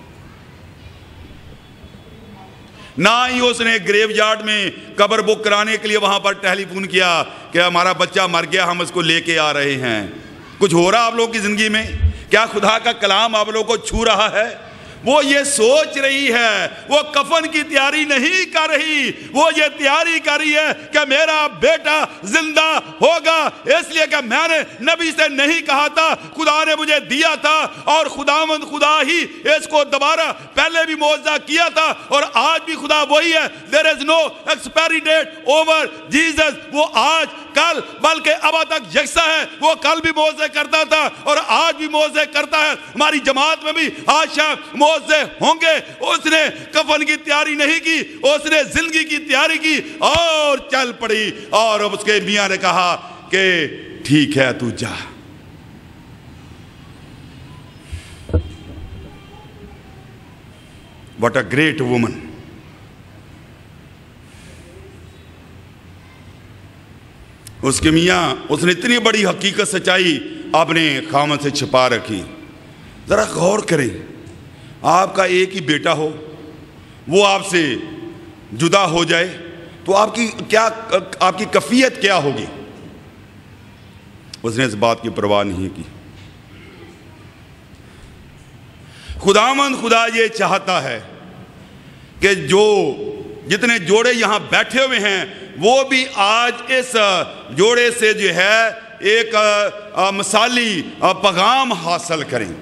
نہ ہی اس نے گریو یارڈ میں قبر بک کرانے کے لیے وہاں پر ٹیلی فون کیا کہ ہمارا بچہ مر گیا، ہم اس کو لے کے آ رہے ہیں۔ کچھ ہو رہا آپ لوگوں کی زندگی میں؟ کیا خدا کا کلام آپ لوگوں کو چھو رہا ہے؟ وہ یہ سوچ رہی ہے، وہ کفن کی تیاری نہیں کر رہی، وہ یہ تیاری کر رہی ہے کہ میرا بیٹا زندہ ہوگا، اس لیے کہ میں نے نبی سے نہیں کہا تھا، خدا نے مجھے دیا تھا، اور خداوند خدا ہی اس کو دوبارہ پہلے بھی معجزہ کیا تھا، اور آج بھی خدا وہی ہے۔ there is no expiry date over Jesus۔ وہ آج کل بلکہ ابد تک یکساں ہے، وہ کل بھی معجزے کرتا تھا اور آج بھی معجزے کرتا ہے۔ ہماری جماعت میں بھی آج شام معجزے ہوں گے۔ اس نے کفن کی تیاری نہیں کی، اس نے زندگی کی تیاری کی اور چل پڑی، اور اس کے میاں نے کہا کہ ٹھیک ہے تو جا۔ What a great woman۔ اس کے میاں، اس نے اتنی بڑی حقیقت سچائی اپنے خامد سے چھپا رکھی۔ ذرا غور کریں، آپ کا ایک ہی بیٹا ہو، وہ آپ سے جدا ہو جائے تو آپ کی کیفیت کیا ہوگی؟ اس نے اس بات کی پرواہ نہیں کی۔ خداوند خدا یہ چاہتا ہے کہ جتنے جوڑے یہاں بیٹھے ہوئے ہیں وہ بھی آج اس جوڑے سے جو ہے ایک مثالی پیغام حاصل کریں۔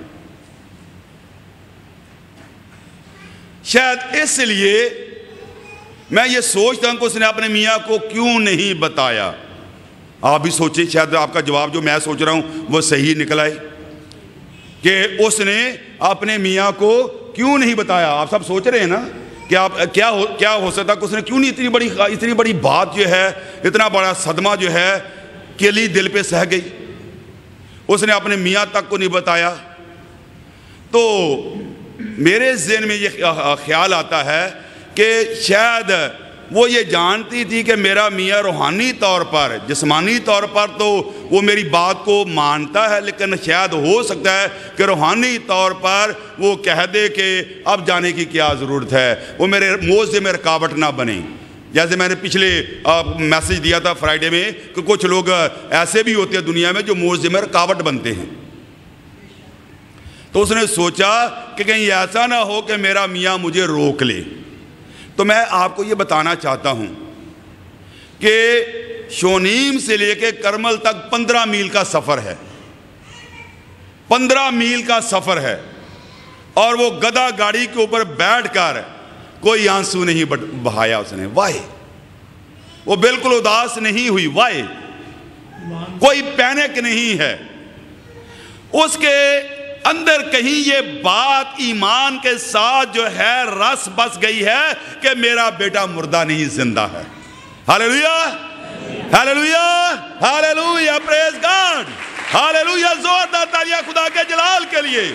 شاید اس لیے میں یہ سوچتا ہوں کہ اس نے اپنے میاں کو کیوں نہیں بتایا۔ آپ بھی سوچیں، شاید آپ کا جواب جو میں سوچ رہا ہوں وہ صحیح نکل آئے کہ اس نے اپنے میاں کو کیوں نہیں بتایا۔ آپ سب سوچ رہے ہیں نا کہ کیا ہو سکتا کہ اس نے کیوں نہیں اتنی بڑی بات جو ہے، اتنا بڑا صدمہ جو ہے کلی دل پہ سہ گئی، اس نے اپنے میاں تک کو نہیں بتایا۔ تو میرے ذہن میں یہ خیال آتا ہے کہ شاید وہ یہ جانتی تھی کہ میرا میاں روحانی طور پر، جسمانی طور پر تو وہ میری بات کو مانتا ہے، لیکن شاید ہو سکتا ہے کہ روحانی طور پر وہ کہہ دے کہ اب جانے کی کیا ضرورت ہے، وہ میرے معجزے میں رکاوٹ نہ بنے۔ جیسے میں نے پچھلے میسج دیا تھا فرائیڈے میں کہ کچھ لوگ ایسے بھی ہوتے ہیں دنیا میں جو معجزے میں رکاوٹ بنتے ہیں۔ تو اس نے سوچا کہ کہیں ایسا نہ ہو کہ میرا میاں مجھے روک لے۔ تو میں آپ کو یہ بتانا چاہتا ہوں کہ شونیم سے لے کے کرمل تک 15 میل کا سفر ہے، 15 میل کا سفر ہے، اور وہ گدھا گاڑی کے اوپر بیٹھ کر کوئی آنسو نہیں بہایا اس نے۔ وائے؟ وہ بالکل اداس نہیں ہوئی۔ وائے؟ کوئی پینک نہیں ہے اس کے اندر۔ کہیں یہ بات ایمان کے ساتھ جو ہے رس بس گئی ہے کہ میرا بیٹا مردہ نہیں، زندہ ہے۔ Hallelujah, hallelujah, hallelujah, praise God, hallelujah. زوردار تالیاں خدا کے جلال کے لیے۔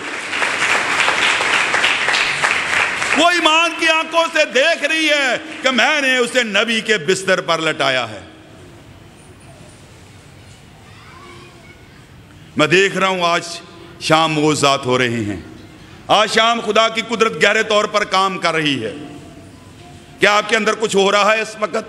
وہ ایمان کی آنکھوں سے دیکھ رہی ہے کہ میں نے اسے نبی کے بستر پر لٹایا ہے۔ میں دیکھ رہا ہوں آج شام معجزات ہو رہے ہیں، آج شام خدا کی قدرت گہرے طور پر کام کر رہی ہے۔ کیا آپ کے اندر کچھ ہو رہا ہے اس وقت؟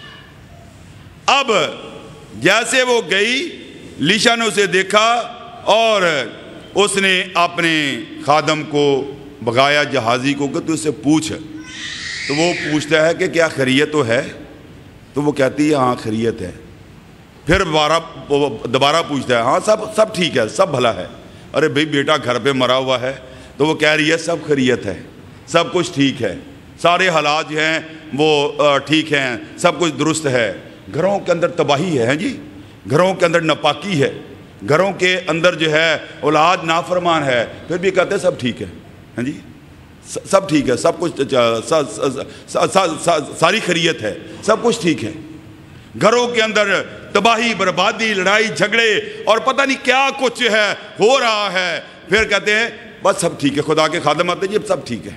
اب جیسے وہ گئی، لیشا نے اسے دیکھا اور اس نے اپنے خادم کو بغایا، جہازی کو، کہ تو اس سے پوچھ۔ تو وہ پوچھتا ہے کہ کیا خیریت تو ہے؟ تو وہ کہتی ہے ہاں خیریت ہے۔ پھر دوبارہ پوچھتا ہے، ہاں سب ٹھیک ہے، سب بھلا ہے۔ ارے بھئی بیٹا گھر پہ مرا ہوا ہے۔ تو وہ کہہ رہی ہے سب خیریت ہے، سب کچھ ٹھیک ہے، سارے حالات جو ہیں وہ ٹھیک ہیں، سب کچھ درست ہے۔ گھروں کے اندر تباہی ہے جی، گھروں کے اندر ناپاکی ہے، گھروں کے اندر جو ہے اولاد نافرمان ہے، پھر بھی کہتے ہیں سب ٹھیک ہے۔ ہاں جی، سب ٹھیک ہے، سب کچھ ساری خیریت ہے، سب کچھ ٹھیک ہے۔ گھروں کے اندر تباہی بربادی لڑائی جھگڑے اور پتہ نہیں کیا کچھ ہے ہو رہا ہے، پھر کہتے ہیں بس سب ٹھیک ہے، خدا کے خادم آتے ہیں جی سب ٹھیک ہے.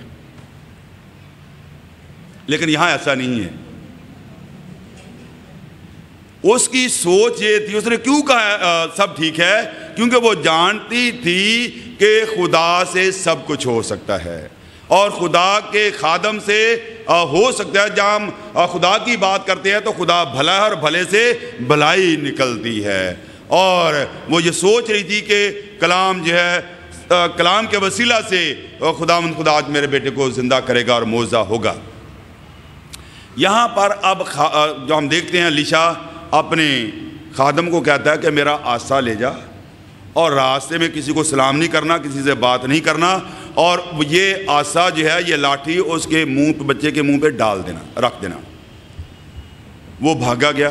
لیکن یہاں ایسا نہیں ہے. اس کی سوچ یہ تھی، اس نے کیوں کہا سب ٹھیک ہے؟ کیونکہ وہ جانتی تھی کہ خدا سے سب کچھ ہو سکتا ہے اور خدا کے خادم سے ہو سکتا ہے. جب ہم خدا کی بات کرتے ہیں تو خدا بھلا ہے اور بھلے سے بھلائی نکلتی ہے. اور وہ یہ سوچ رہی تھی کہ کلام جو ہے، کلام کے وسیلہ سے خدا آج میرے بیٹے کو زندہ کرے گا اور معجزہ ہوگا. یہاں پر اب جو ہم دیکھتے ہیں الیشا اپنے خادم کو کہتا ہے کہ میرا آسا لے جا اور راستے میں کسی کو سلام نہیں کرنا، کسی سے بات نہیں کرنا، اور یہ آسا جو ہے یہ لاٹھی اس کے منہ پہ، بچے کے منہ پہ ڈال دینا، رکھ دینا. وہ بھاگا گیا،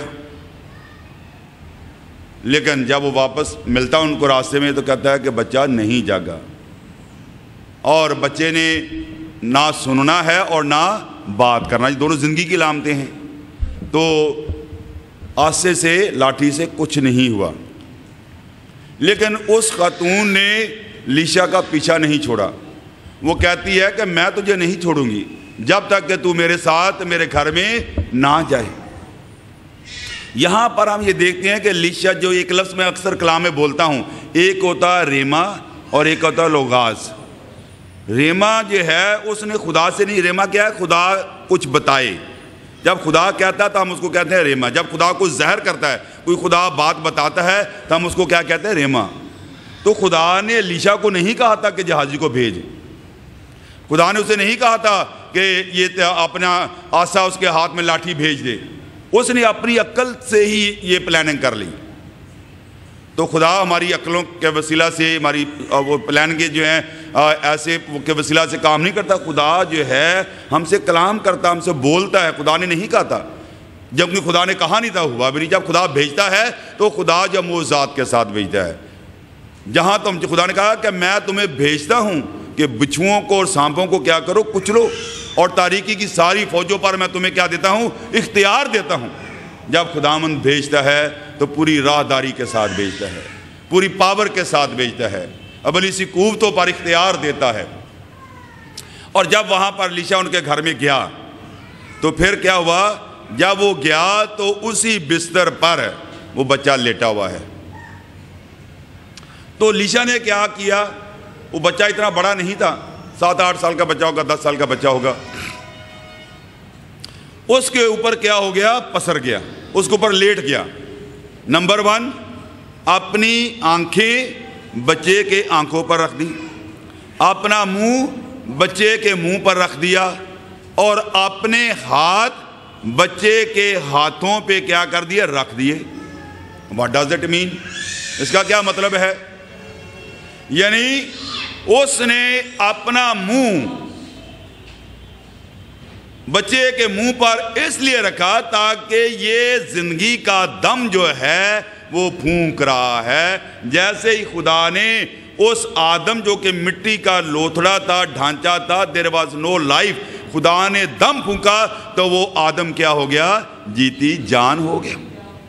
لیکن جب وہ واپس ملتا ان کو راستے میں تو کہتا ہے کہ بچہ نہیں جاگا، اور بچے نے نہ سننا ہے اور نہ بات کرنا، یہ دونوں زندگی کی علامتیں ہیں. تو آسے سے، لاٹھی سے کچھ نہیں ہوا. لیکن اس خاتون نے الیشا کا پیچھا نہیں چھوڑا. وہ کہتی ہے کہ میں تجھے نہیں چھوڑوں گی جب تک کہ تو میرے ساتھ میرے گھر میں نہ جائے. یہاں پر ہم یہ دیکھتے ہیں کہ الیشا جو ایک لفظ میں اکثر کلام میں بولتا ہوں، ایک ہوتا ریما اور ایک ہوتا لوگاز. ریما جو ہے اس نے خدا سے نہیں، ریما کیا ہے؟ خدا کچھ بتائے. جب خدا کہتا ہے تو ہم اس کو کہتے ہیں ریما. جب خدا کو ظاہر کرتا ہے، کوئی خدا بات بتاتا ہے تو ہم اس کو کیا کہتے ہیں؟ ریما. تو خدا نے الیشا کو نہیں کہا تھا کہ جہازی کو بھیج. خدا نے اسے نہیں کہا تھا کہ یہ اپنا آسا اس کے ہاتھ میں لاٹھی بھیج دے. اس نے اپنی عقل سے ہی یہ پلاننگ کر لی. تو خدا ہماری عقلوں کے وسیلہ سے، ہماری وہ پلاننگ جو ہیں ایسے کے وسیلہ سے کام نہیں کرتا. خدا جو ہے ہم سے کلام کرتا، ہم سے بولتا ہے. خدا نے نہیں کہا تھا، جب خدا نے کہا نہیں تھا ہوا بھی نہیں. جب خدا بھیجتا ہے تو خدا جب معجزات کے ساتھ بھیجتا ہے. جہاں تو خدا نے کہا کہ میں تمہیں بھیجتا ہوں کہ بچھوؤں کو اور سانپوں کو کیا کرو؟ کچلو، اور تاریکی کی ساری فوجوں پر میں تمہیں کیا دیتا ہوں؟ اختیار دیتا ہوں. جب خداوند بھیجتا ہے تو پوری راہداری کے ساتھ بھیجتا ہے، پوری پاور کے ساتھ بھیجتا ہے، ابلیسی قوتوں پر اختیار دیتا ہے. اور جب وہاں پر الیشا ان کے گھر میں گیا تو پھر کیا ہوا؟ جب وہ گیا تو اسی بستر پر وہ بچہ لیٹا ہوا ہے. تو الیشا نے کیا کیا؟ وہ بچہ اتنا بڑا نہیں تھا، 7-8 سال کا بچہ ہوگا، 10 سال کا بچہ ہوگا. اس کے اوپر کیا ہو گیا؟ پسر گیا، اس کے اوپر لیٹ گیا. نمبر 1، اپنی آنکھیں بچے کے آنکھوں پر رکھ دی، اپنا منہ بچے کے منہ پر رکھ دیا، اور اپنے ہاتھ بچے کے ہاتھوں پہ کیا کر دیا؟ رکھ دیے. What does it mean؟ اس کا کیا مطلب ہے؟ یعنی اس نے اپنا منہ بچے کے منہ پر اس لیے رکھا تاکہ یہ زندگی کا دم جو ہے وہ پھونک رہا ہے. جیسے ہی خدا نے اس آدم جو کہ مٹی کا لوتھڑا تھا، ڈھانچہ تھا، there was no life، خدا نے دم پھونکا تو وہ آدم کیا ہو گیا؟ جیتی جان ہو گیا.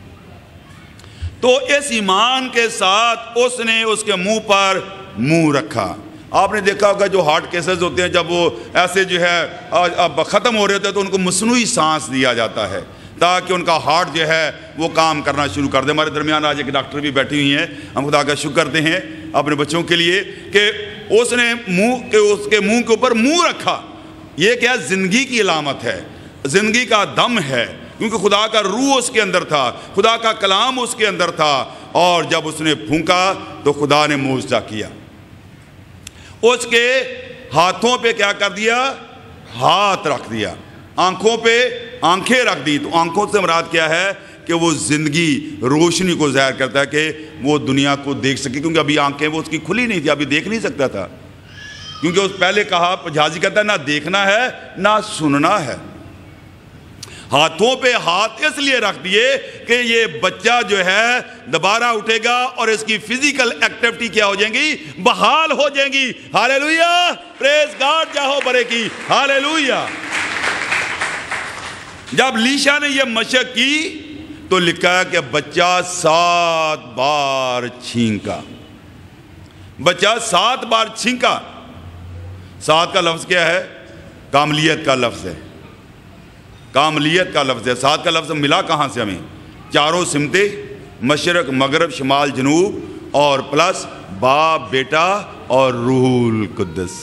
تو اس ایمان کے ساتھ اس نے اس کے منہ پر منہ رکھا. آپ نے دیکھا ہوگا جو ہارٹ کیسز ہوتے ہیں، جب وہ ایسے جو ہے اب ختم ہو رہے ہوتے ہیں تو ان کو مصنوعی سانس دیا جاتا ہے تاکہ ان کا ہارٹ جو ہے وہ کام کرنا شروع کر دے. ہمارے درمیان آج ایک ڈاکٹر بھی بیٹھی ہوئی ہیں، ہم خدا کا شکر کرتے ہیں اپنے بچوں کے لیے کہ اس نے اس کے منہ کے اوپر منہ رکھا. یہ کیا زندگی کی علامت ہے، زندگی کا دم ہے، کیونکہ خدا کا روح اس کے اندر تھا، خدا کا کلام اس کے اندر تھا. اور جب اس نے پھونکا تو خدا نے معجزہ کیا. اس کے ہاتھوں پہ کیا کر دیا؟ ہاتھ رکھ دیا. آنکھوں پہ آنکھیں رکھ دی. تو آنکھوں سے مراد کیا ہے؟ کہ وہ زندگی روشنی کو ظاہر کرتا ہے کہ وہ دنیا کو دیکھ سکے، کیونکہ ابھی آنکھیں وہ اس کی کھلی نہیں تھی، ابھی دیکھ نہیں سکتا تھا. کیونکہ اس پہلے کہا جہازی کہتا ہے نہ دیکھنا ہے نہ سننا ہے. ہاتھوں پہ ہاتھ اس لیے رکھ دیے کہ یہ بچہ جو ہے دوبارہ اٹھے گا اور اس کی فزیکل ایکٹیویٹی کیا ہو جائیں گی؟ بحال ہو جائیں گی. ہاللیلویہ، پریز گاڈ، جاہو برے کی، ہاللیلویہ. جب الیشا نے یہ مشق کی تو لکھا ہے کہ بچہ 7 بار چھینکا. بچہ 7 بار چھینکا. 7 کا لفظ کیا ہے؟ کاملیت کا لفظ ہے. کاملیت کا لفظ ہے. 7 کا لفظ ملا کہاں سے ہمیں؟ چاروں سمتیں، مشرق مغرب شمال جنوب، اور پلس باپ بیٹا اور روح القدس.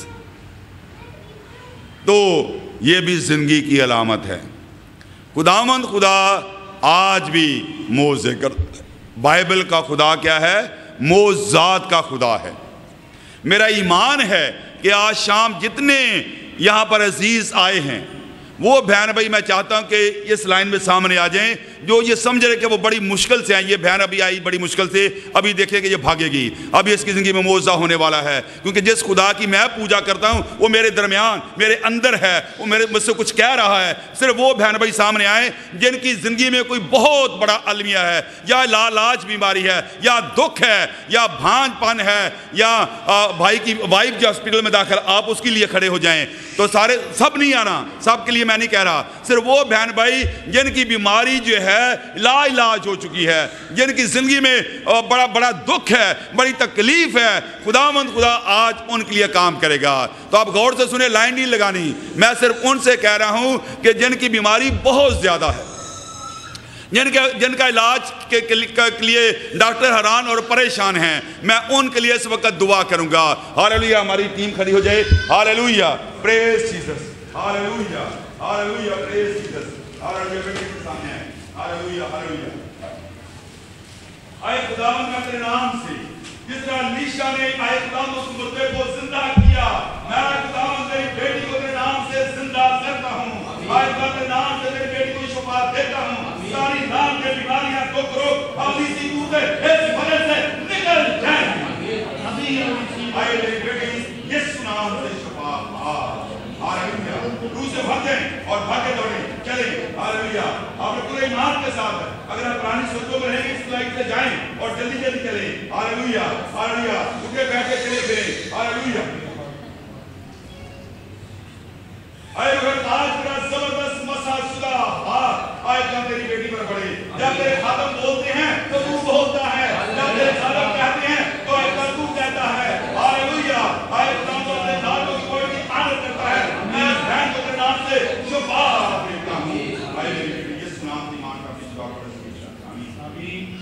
تو یہ بھی زندگی کی علامت ہے. خداوند خدا آج بھی معجزے کرتا ہے. بائبل کا خدا کیا ہے؟ معجزات کا خدا ہے. میرا ایمان ہے کہ آج شام جتنے یہاں پر عزیز آئے ہیں وہ بہن بھائی میں چاہتا ہوں کہ اس لائن میں سامنے آ جائیں جو یہ سمجھ رہے کہ وہ بڑی مشکل سے آئیں. یہ بہن ابھی آئی بڑی مشکل سے, ابھی دیکھیں کہ یہ بھاگے گی. ابھی اس کی زندگی میں معجزہ ہونے والا ہے, کیونکہ جس خدا کی میں پوجا کرتا ہوں وہ میرے درمیان, میرے اندر ہے, وہ مجھ سے کچھ کہہ رہا ہے. صرف وہ بہن بھائی سامنے آئیں جن کی زندگی میں کوئی بہت بڑا المیہ ہے, یا لاعلاج بیماری ہے, یا دکھ ہے, یا بھانج پن ہے, یا بھائی کی وائف جو ہاسپٹل میں داخل, آپ اس کے لیے کھڑے ہو جائیں. تو سارے سب نہیں آنا, سب کے لیے میں نہیں کہہ رہا, صرف وہ بہن بھائی جن کی بیماری جو ہے لا علاج ہو چکی ہے, جن کی زندگی میں بڑا بڑا دکھ ہے, بڑی تکلیف ہے, خداوند خدا آج ان کے لیے کام کرے گا. تو آپ غور سے سنیں, لائن نہیں لگانی, میں صرف ان سے کہہ رہا ہوں کہ جن کی بیماری بہت زیادہ ہے, جن کا علاج کے لیے ڈاکٹر حیران اور پریشان ہیں, میں ان کے لیے اس وقت دعا کروں گا. ہاللیلویہ. ہماری ٹیم کھڑی ہو جائے. Hallelujah, praise Jesus. Hallelujah, hallelujah, praise Jesus. Hallelujah. بیٹے کے سامنے ہے. ہاللیلویہ, ہاللیلویہ. اے خداوند میں تیرے نام سے جس طرح لیشا نے اے خداوند اس مردے کو زندہ کیا, میں خداوند تیری بیٹی کو تیرے نام سے زندہ کرتا ہوں. اے خداوند تیرے نام سے تیری بیٹی کو شفا دیتا ہوں. ساری نام کے بیماریاں دکھ روگ اپنی سی قوتیں اس بدن سے نکل جائیں. اے میری بیٹی یسوع نام سے شفا پا. ہاللیلویہ. روح سے بھر جائیں اور بھاگے دوڑیں, چلیں. ہاللیلویہ. آپ نے پورے ایمان کے ساتھ, اگر آپ پرانی سوچوں میں رہیں گے اس لائٹ سے جائیں اور جلدی جلدی چلیں. ہاللیلویہ, ہاللیلویہ. اٹھے بیٹھے چلے پھریں. ہاللیلویہ. اے اگر آج کا زبردست مسا شدہ ہاتھ آئے کم تیری بیٹی پر پڑے. جب تیرے خادم بولتے ہیں تو تو بولتا ہے, جب تیرے خادم کہتے ہیں تو اے تو کہتا ہے. ہاللیلویہ. اے خداوند تو اپنے نام کو کوئی بھی عادت کرتا ہے, میں اس بہن کو تیرے نام سے شفا دیتا ہوں. اے میری بیٹی یسوع نام کی مان کا بھی دعا کرو. آمین.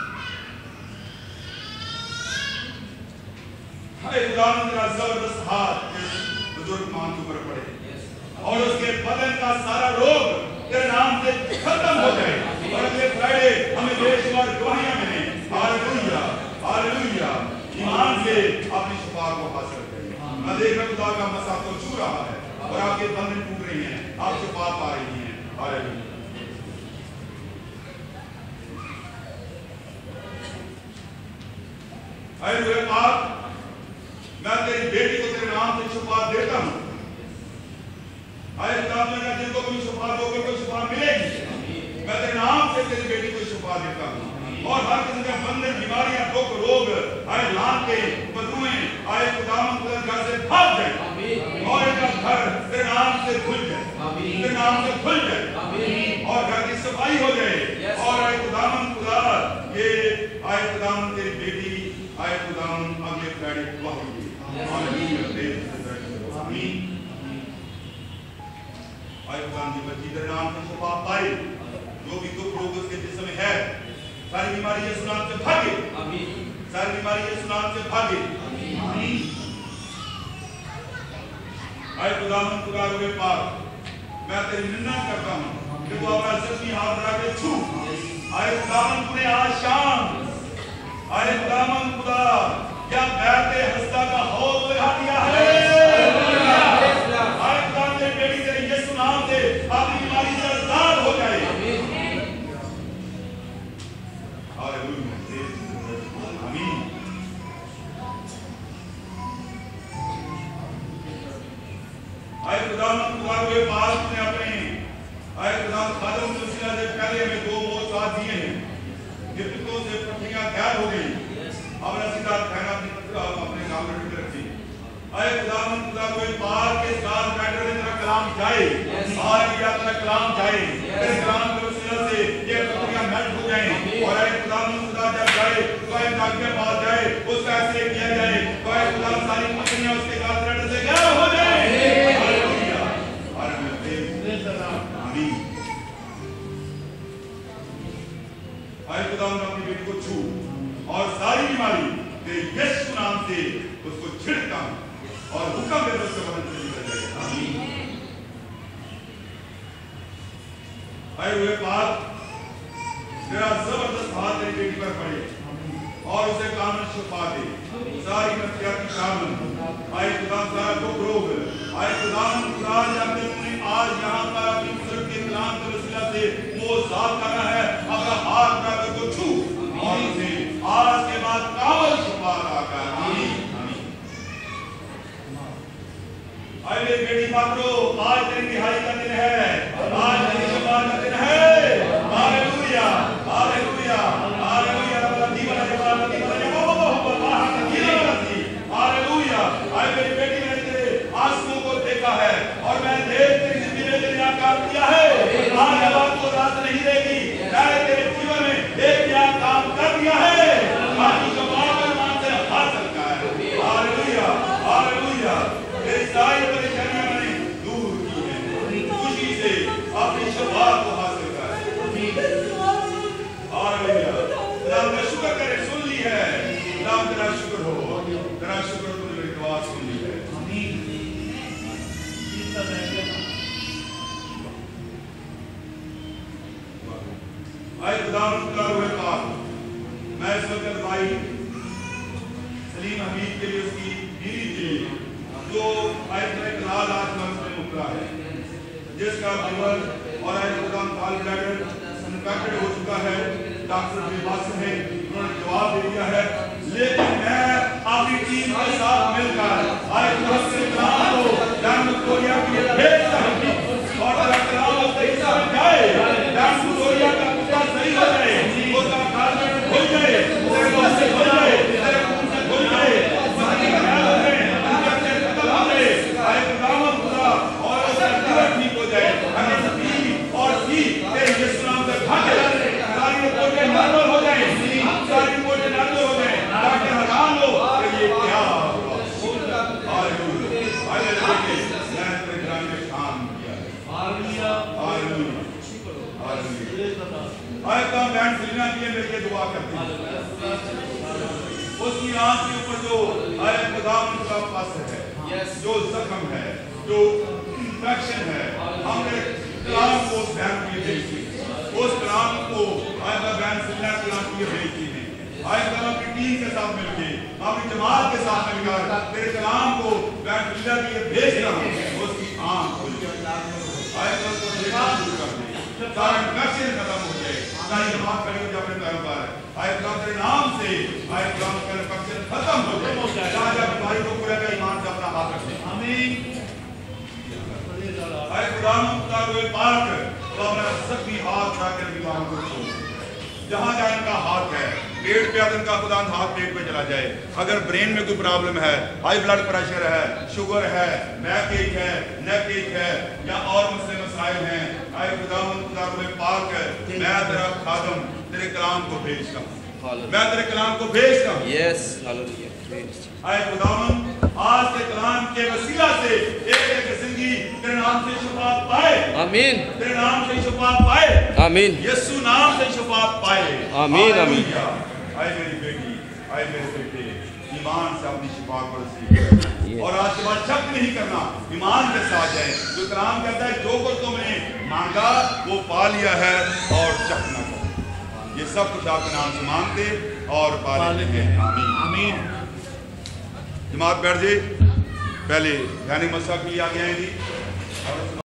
اے خداوند تیرا زبردست ہاتھ بزرگ مان کے اوپر پڑے اور اس کے بدن کا سارا روگ تیرے نام سے ختم ہو جائے, اور اگلے فرائیڈے ہمیں بے شمار گواہیاں ملیں. ہاللیلویہ, ہاللیلویہ. ایمان سے اپنی شفا کو حاصل کریں. میں دیکھ رہا ہوں خدا کا مسا کو چھو رہا ہے اور آپ کے بندن ٹوٹ رہی ہیں, آپ شفا پا رہی ہیں. ہاللیلویہ. اے روح پاک, میں تیری بیٹی کو تیرے نام سے شفا دیتا ہوں. اے خداوند نے جن کو کوئی شفا دو گے کوئی شفا ملے گی. میں تیرے نام سے تیری بیٹی کو شفا دیتا ہوں, اور ہر قسم کے بندن بیماریاں دکھ روگ اے لانتے بدوئیں اے خداوند خدا گھر سے بھاگ جائیں, اور ان کا گھر تیرے نام سے کھل جائے, تیرے نام سے کھل جائے, اور گھر کی صفائی ہو جائے. اور اے خداوند خدا یہ اے خداوند تیری بیٹی اے خداوند اگلے فرائیڈے گواہی دے. آمین. آئے خداوند کی بچی تیرے نام سے شفا پائے, جو بھی دکھ روگ اس کے جسم میں ہے, ساری بیماری یسوع نام سے بھاگے. آمین. ساری بیماری یسوع نام سے بھاگے. آمین. آئے خداوند خدا روح پاک, میں تیری منت کرتا ہوں کہ تو اپنا زخمی ہاتھ بڑھا کے چھو. آئے خداوند نے آج شام, آئے خداوند خدا کیا بیعت ہستہ کا حوض لگا دیا ہے. اپنی بیماری سے آزاد ہو جائے. آمین. اے خداوند خدا کے پاس نے اپنے اے خداوند خادم سلسلہ سے پہلے ہمیں 2 موت ساتھ دیے ہیں. گفتگو سے پٹھیاں غائب ہو گئی. اب رسیدہ کہنا اپنے کام میں رکھی. اے خداوند خدا کوئی پاک کے ساتھ بیٹھ کر تیرا کلام جائے, اور یہ تیرا کلام جائے, تیرے کلام کے وسیلہ سے یہ پٹھیاں میلٹ ہو आए खुदावंद अपनी बेटी को छू और सारी बीमारी तेरे यीशु नाम से उसको छिड़कता हूं और हुक्म दे दो उसके बदन से निकल जाए। आमीन। आए हुए पाक तेरा जबरदस्त हाथ तेरी बेटी पर पड़े और उसे कामन शिफा दे, सारी नफसियाती शामिल आए खुदा सारा दुख रोग आए खुदावन खुदा जब तुमने आज यहाँ पर अपनी बुजुर्ग के कलाम के वसीला से मोज़ात करना है, अपना हाथ उठाकर को छू और उसे आज के बाद कामल शिफा अता कर। आमीन। आए मेरी बेटी पात्रो, आज तेरी रिहाई का दिन है, आज तेरी शिफा का दिन है। Hallelujah hallelujah hallelujah. हालेलुया। आए मेरी बेटी, मैंने तेरे आंसुओं को देखा है और मैंने तेरी जिंदगी में तेरे काम किया है। आज अब को रात नहीं रहेगी, मैंने तेरे जीवन में एक नया काम कर दिया है। आज जो बाबल मान से हासिल का है। Hallelujah hallelujah. तेरी सारी परेशानियां मैंने दूर की है, खुशी से अपनी शिफा को हासिल कर। हालेलुया। खुदा का शुक्र करे, सुन ली है। खुदा तेरा शुक्र हो, तेरा शुक्र तूने मेरी दुआ सुन ली है। आमीन। आए खुदावंद का रूह पाक, मैं इस वक्त भाई सलीम हमीद के लिए, उसकी बीवी के लिए जो आए लाल आज मंच में उतरा है, जिसका लिवर और आए खुदावंद गॉल ब्लैडर इन्फेक्टेड हो चुका है, डॉक्टर बेबस है, उन्होंने जवाब दे दिया है, लेकिन मैं आपकी टीम के साथ मिलकर आए खुदावंद के कलाम को डैम विक्टोरिया के लिए भेजता हूं और तेरा कलाम सही से जाए, डैम विक्टोरिया का कुत्ता सही हो जाए, उसका कार्बन खुल जाए, तेरे लोग से खुल जाए, तेरे खून से खुल जाए, उसकी ख्याल में इंफेक्शन खत्म हो जाए। आए खुदावंद खुदा और उसका लिवर ठीक हो जाए, अगर बी और सी तेरे यीशु नाम से भागे जाए, सारी रिपोर्टें नॉर्मल हो जाए, सारी रिपोर्टें नॉर्मल हो जाए, डॉक्टर हैरान हो कि ये क्या हुआ। Hallelujah hallelujah. मैं तेरे ग्राम में काम किया है। Hallelujah hallelujah hallelujah. आए काम बैंड सिलना किए मेरे दुआ करते हैं, उसकी आंख के ऊपर जो आए खुदावंद का पस है, जो जख्म है, जो इंफेक्शन है, हमने कलाम को उस बैंड के लिए भेजी, उस कलाम को आए का बैंड सिलना कलाम के लिए भेजी है। आए कल अपनी टीम के साथ मिलके, अपनी जमात के साथ मिलकर तेरे कलाम को बैंड सिलना के लिए भेज रहा हूँ, उसकी आंख खुल जाए। आए कल को देखना शुरू कर दे, सारा इंफेक्शन खत्म हो जाए, सारी जमात खड़ी हो जाए अपने पैरों पर। आए कलाम तेरे नाम से आए कलाम का इंफेक्शन खत्म हो जाए। जहाँ जहाँ बीमारी को पूरा का ईमान से अपना हाथ रखे। आमीन। आए खुदावंद का रूह पाक तो अपना सभी हाथ उठाकर बीमारों को छू, जहाँ जहाँ इनका हाथ है, पेट पे अब इनका खुदावंद हाथ पेट पे चला जाए। अगर ब्रेन में कोई प्रॉब्लम है, हाई ब्लड प्रेशर है, शुगर है, बैक एक है, नेक एक है या और मसले मसाइल हैं, आए खुदावंद खुदा रूह पाक मैं तेरा खादम तेरे कलाम को भेजता हूँ, मैं तेरे कलाम को भेजता हूँ। Yes hallelujah. आए खुदावंद आज के कलाम के वसीला से एक एक जिंदगी तेरे नाम से शिफा पाए। आमीन। तेरे नाम से शिफा पाए। आमीन। यीशु नाम से शिफा पाए। आमीन आमीन। आए मेरी बेटी, आए मेरे बेटे, ईमान से अपनी शिफा को नसीब और आज के बाद शक नहीं करना, ईमान के साथ जाए। जो कलाम कहता है जो कुछ तुमने मांगा वो पा लिया है और शक न करो। ये सब कुछ आपके नाम से मांगते और पा लेते हैं। आमीन आमीन। जमात बैठ जाए, पहले ध्यान मसा के लिए आ गए हैं जी।